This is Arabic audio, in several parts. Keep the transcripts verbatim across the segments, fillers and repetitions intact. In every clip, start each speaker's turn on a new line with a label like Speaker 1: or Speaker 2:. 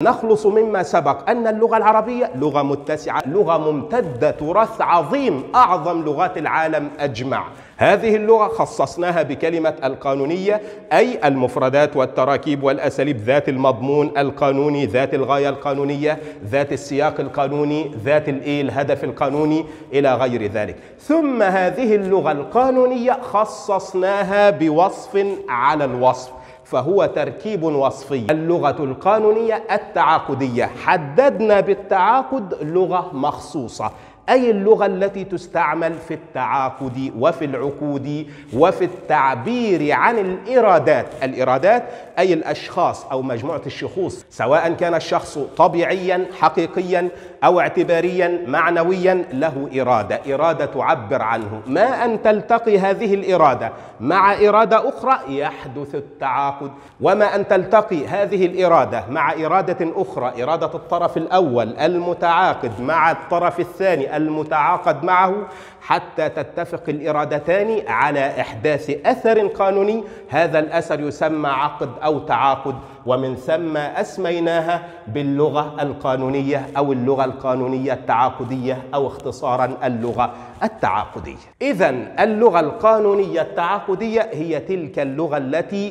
Speaker 1: ونخلص مما سبق أن اللغة العربية لغة متسعة، لغة ممتدة، تراث عظيم، أعظم لغات العالم أجمع. هذه اللغة خصصناها بكلمة القانونية، أي المفردات والتراكيب والأساليب ذات المضمون القانوني، ذات الغاية القانونية، ذات السياق القانوني، ذات الهدف القانوني إلى غير ذلك. ثم هذه اللغة القانونية خصصناها بوصف على الوصف، فهو تركيب وصفي. اللغة القانونية التعاقدية، حددنا بالتعاقد لغة مخصوصة، أي اللغة التي تستعمل في التعاقد وفي العقود وفي التعبير عن الإرادات. الإرادات أي الأشخاص أو مجموعة الشخوص، سواء كان الشخص طبيعيا حقيقيا أو اعتباريا معنويا، له إرادة، إرادة تعبر عنه. ما أن تلتقي هذه الإرادة مع إرادة أخرى يحدث التعاقد، وما أن تلتقي هذه الإرادة مع إرادة أخرى، إرادة الطرف الأول المتعاقد مع الطرف الثاني المتعاقد معه، حتى تتفق الإرادتان على إحداث أثر قانوني. هذا الأثر يسمى عقد أو تعاقد، ومن ثم أسميناها باللغة القانونية أو اللغة القانونية التعاقدية، أو اختصارا اللغة التعاقدية. إذن اللغة القانونية التعاقدية هي تلك اللغة التي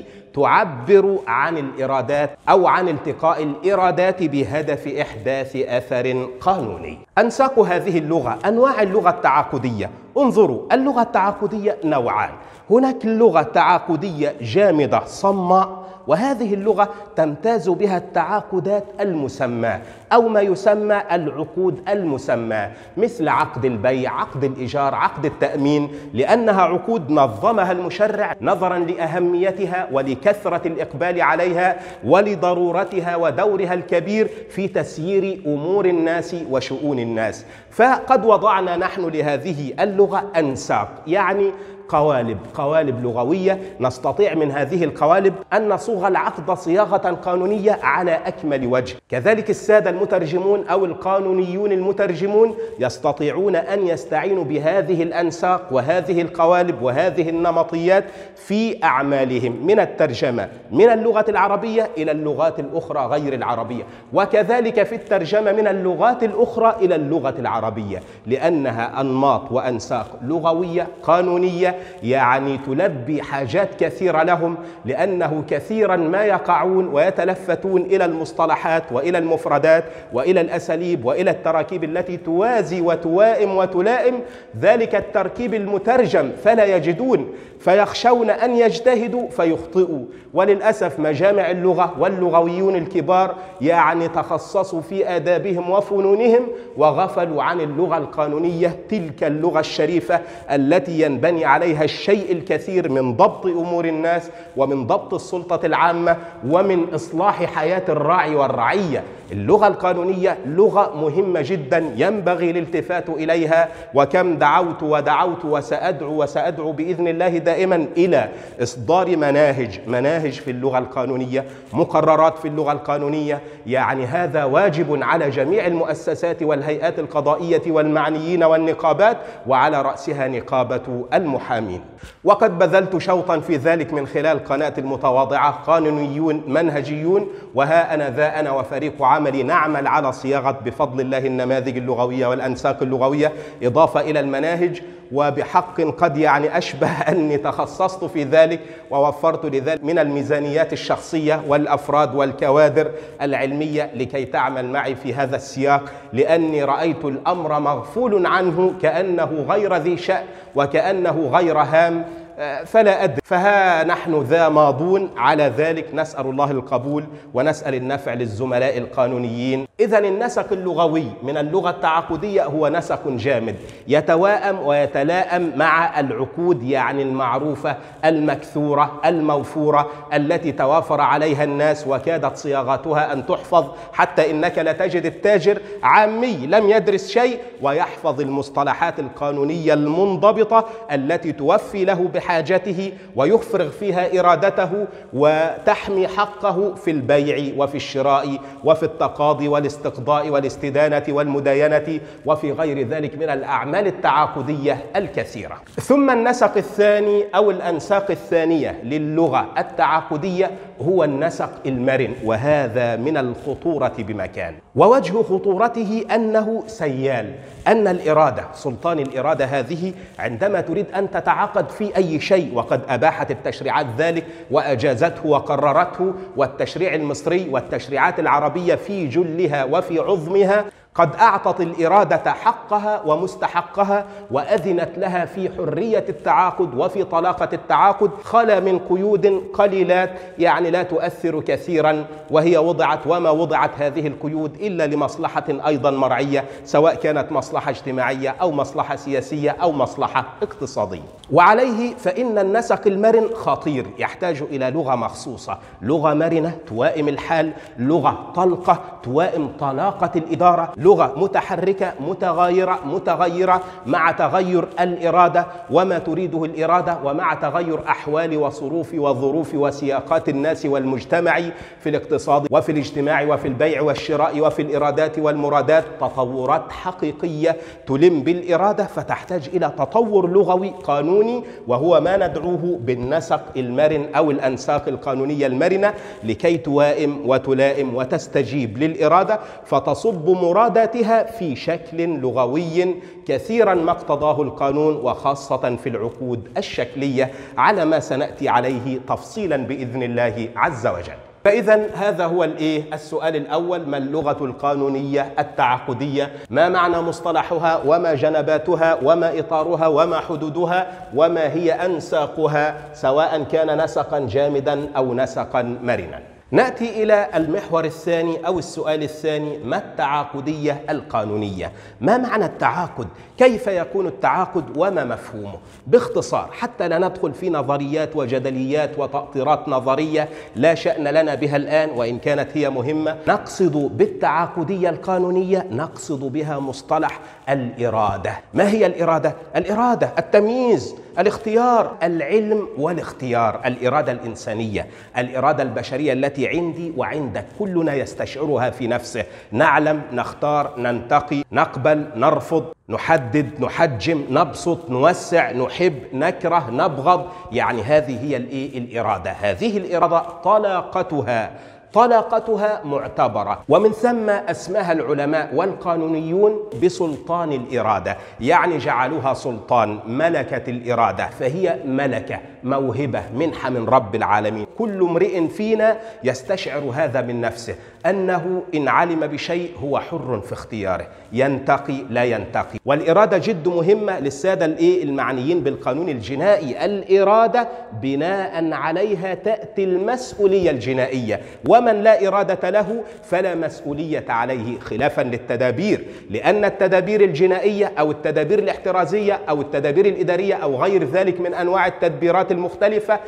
Speaker 1: تعبر عن الإرادات أو عن التقاء الإرادات بهدف إحداث أثر قانوني. أنساق هذه اللغة، أنواع اللغة التعاقدية. انظروا، اللغة التعاقدية نوعان، هناك اللغة تعاقدية جامدة صماء، وهذه اللغة تمتاز بها التعاقدات المسماة أو ما يسمى العقود المسماة، مثل عقد البيع، عقد الإيجار، عقد التأمين، لأنها عقود نظمها المشرع نظرا لأهميتها ولكثرة الإقبال عليها ولضرورتها ودورها الكبير في تسيير أمور الناس وشؤون الناس. فقد وضعنا نحن لهذه اللغة أنساق، يعني قوالب، قوالب لغوية، نستطيع من هذه القوالب أن نصوغ العقد صياغة قانونية على أكمل وجه. كذلك السادة المترجمون أو القانونيون المترجمون يستطيعون أن يستعينوا بهذه الأنساق وهذه القوالب وهذه النمطيات في أعمالهم، من الترجمة من اللغة العربية إلى اللغات الأخرى غير العربية، وكذلك في الترجمة من اللغات الأخرى إلى اللغة العربية، لأنها أنماط وأنساق لغوية قانونية، يعني تلبي حاجات كثيرة لهم، لأنه كثيرا ما يقعون ويتلفتون إلى المصطلحات وإلى المفردات وإلى الأساليب وإلى التراكيب التي توازي وتوائم وتلائم ذلك التركيب المترجم، فلا يجدون، فيخشون أن يجتهدوا فيخطئوا. وللأسف مجامع اللغة واللغويون الكبار يعني تخصصوا في آدابهم وفنونهم وغفلوا عن اللغة القانونية، تلك اللغة الشريفة التي ينبني عليها الشيء الكثير من ضبط أمور الناس ومن ضبط السلطة العامة ومن إصلاح حياة الراعي والرعية. اللغة القانونية لغة مهمة جدا ينبغي الالتفات إليها، وكم دعوت ودعوت وسأدعو وسأدعو بإذن الله دائما إلى إصدار مناهج مناهج في اللغة القانونية، مقررات في اللغة القانونية. يعني هذا واجب على جميع المؤسسات والهيئات القضائية والمعنيين والنقابات، وعلى رأسها نقابة المحامين. وقد بذلت شوطا في ذلك من خلال قناة المتواضعة قانونيون منهجيون، وها أنا ذا أنا وفريق عملي نعمل على صياغة بفضل الله النماذج اللغوية والأنساق اللغوية إضافة إلى المناهج. وبحق قد يعني أشبه أني تخصصت في ذلك ووفرت لذلك من الميزانيات الشخصية والأفراد والكوادر العلمية لكي تعمل معي في هذا السياق، لأني رأيت الأمر مغفول عنه كأنه غير ذي شأن وكأنه غير هام، فلا أدري. فها نحن ذا ماضون على ذلك، نسأل الله القبول ونسأل النفع للزملاء القانونيين. إذن النسق اللغوي من اللغة التعاقدية هو نسق جامد يتواءم ويتلائم مع العقود، يعني المعروفة المكثورة الموفورة التي توافر عليها الناس وكادت صياغتها أن تحفظ، حتى إنك لا تجد التاجر عامي لم يدرس شيء ويحفظ المصطلحات القانونية المنضبطة التي توفي له بحق حاجته ويفرغ فيها إرادته وتحمي حقه في البيع وفي الشراء وفي التقاضي والاستقضاء والاستدانة والمداينة وفي غير ذلك من الأعمال التعاقدية الكثيرة. ثم النسق الثاني أو الأنساق الثانية للغة التعاقدية هو النسق المرن، وهذا من الخطورة بمكان. ووجه خطورته أنه سيال، أن الإرادة سلطان الإرادة هذه عندما تريد أن تتعاقد في أي شيء، وقد أباحت التشريعات ذلك وأجازته وقررته، والتشريع المصري والتشريعات العربية في جلها وفي عظمها قد أعطت الإرادة حقها ومستحقها وأذنت لها في حرية التعاقد وفي طلاقة التعاقد، خلا من قيود قليلات يعني لا تؤثر كثيرا، وهي وضعت وما وضعت هذه القيود إلا لمصلحة أيضا مرعية، سواء كانت مصلحة اجتماعية أو مصلحة سياسية أو مصلحة اقتصادية. وعليه فإن النسق المرن خطير، يحتاج إلى لغة مخصوصة، لغة مرنة توائم الحال، لغة طلقة توائم طلاقة الإدارة، لغة متحركة متغيرة متغيرة مع تغير الإرادة وما تريده الإرادة، ومع تغير أحوال وصروف وظروف وسياقات الناس والمجتمع في الاقتصاد وفي الاجتماع وفي البيع والشراء وفي الإرادات والمرادات، تطورات حقيقية تلم بالإرادة، فتحتاج إلى تطور لغوي قانوني، وهو ما ندعوه بالنسق المرن أو الأنساق القانونية المرنة، لكي توائم وتلائم وتستجيب للإرادة فتصب مراداتها في شكل لغوي كثيرا ما اقتضاه القانون، وخاصة في العقود الشكلية على ما سنأتي عليه تفصيلا بإذن الله عز وجل. فإذا هذا هو الإيه؟ السؤال الأول: ما اللغة القانونية التعاقدية؟ ما معنى مصطلحها وما جنباتها وما إطارها وما حدودها وما هي أنساقها، سواء كان نسقا جامدا أو نسقا مرنا. نأتي إلى المحور الثاني أو السؤال الثاني: ما التعاقدية القانونية؟ ما معنى التعاقد؟ كيف يكون التعاقد وما مفهومه؟ باختصار حتى لا ندخل في نظريات وجدليات وتأطيرات نظرية لا شأن لنا بها الآن وإن كانت هي مهمة، نقصد بالتعاقدية القانونية نقصد بها مصطلح الإرادة. ما هي الإرادة؟ الإرادة التمييز، الاختيار، العلم والاختيار، الإرادة الإنسانية، الإرادة البشرية التي عندي وعندك، كلنا يستشعرها في نفسه، نعلم، نختار، ننتقي، نقبل، نرفض، نحدد، نحجم، نبسط، نوسع، نحب، نكره، نبغض، يعني هذه هي الإرادة. هذه الإرادة طلاقتها طلاقتها معتبرة، ومن ثم أسماها العلماء والقانونيون بسلطان الإرادة، يعني جعلوها سلطان، ملكة الإرادة، فهي ملكة، موهبة، منحة من رب العالمين. كل امرئ فينا يستشعر هذا من نفسه، أنه إن علم بشيء هو حر في اختياره، ينتقي لا ينتقي. والإرادة جد مهمة للسادة المعنيين بالقانون الجنائي، الإرادة بناء عليها تأتي المسؤولية الجنائية، ومن لا إرادة له فلا مسؤولية عليه، خلافا للتدابير، لأن التدابير الجنائية أو التدابير الاحترازية أو التدابير الإدارية أو غير ذلك من أنواع التدبيرات المختلفة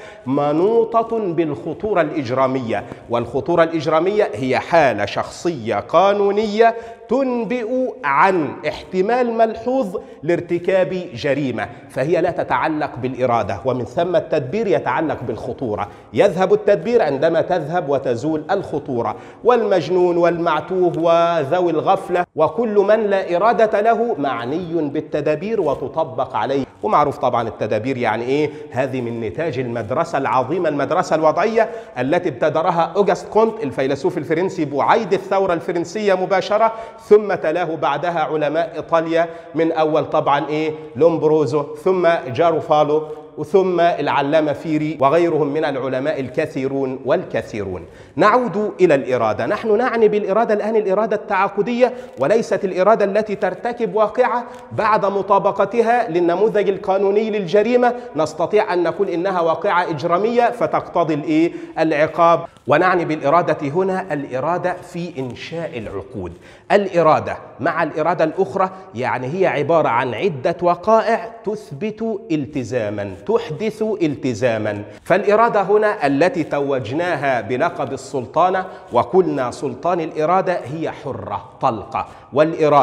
Speaker 1: منوطة بالخطورة الإجرامية، والخطورة الإجرامية هي حالة شخصية قانونية تنبئ عن احتمال ملحوظ لارتكاب جريمة، فهي لا تتعلق بالإرادة، ومن ثم التدبير يتعلق بالخطورة. يذهب التدبير عندما تذهب وتزول الخطورة، والمجنون والمعتوه وذوي الغفلة وكل من لا إرادة له معني بالتدابير وتطبق عليه. ومعروف طبعا التدابير يعني إيه؟ هذه من نتاج المدرسة العظيمة، المدرسة الوضعية التي ابتدرها أوغست كونت الفيلسوف الفرنسي بعيد الثورة الفرنسية مباشرة، ثم تلاه بعدها علماء إيطاليا، من أول طبعا إيه؟ لومبروزو، ثم جاروفالو، ثم العلامة فيري وغيرهم من العلماء الكثيرون والكثيرون. نعود إلى الإرادة. نحن نعني بالإرادة الآن الإرادة التعاقدية، وليست الإرادة التي ترتكب واقعة بعد مطابقتها للنموذج القانوني للجريمة نستطيع أن نقول إنها واقعة إجرامية فتقتضي الإيه؟ العقاب. ونعني بالإرادة هنا الإرادة في إنشاء العقود. الإرادة مع الإرادة الأخرى يعني هي عبارة عن عدة وقائع تثبت التزاما، تحدث التزاما. فالإرادة هنا التي توجناها بلقب السلطانة وقلنا سلطان الإرادة هي حرة طلقة، والإرادة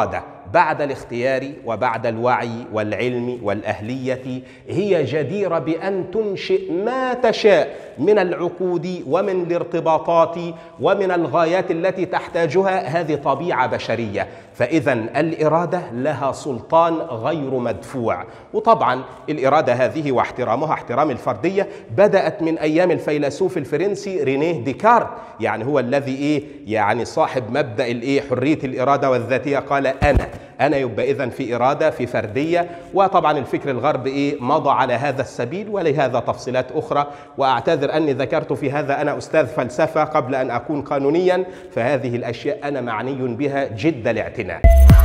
Speaker 1: بعد الاختيار وبعد الوعي والعلم والأهلية هي جديرة بأن تنشئ ما تشاء من العقود ومن الارتباطات ومن الغايات التي تحتاجها. هذه طبيعة بشرية، فإذا الإرادة لها سلطان غير مدفوع. وطبعا الإرادة هذه واحترامها احترام الفردية بدأت من أيام الفيلسوف الفرنسي رينيه ديكارت، يعني هو الذي إيه يعني صاحب مبدأ الإيه حرية الإرادة والذاتية. قال أنا أنا يبقى إذن في إرادة في فردية. وطبعا الفكر الغرب إيه مضى على هذا السبيل، ولهذا تفصيلات أخرى. وأعتذر أني ذكرت في هذا، أنا أستاذ فلسفة قبل أن أكون قانونيا، فهذه الأشياء أنا معني بها جد الاعتناء.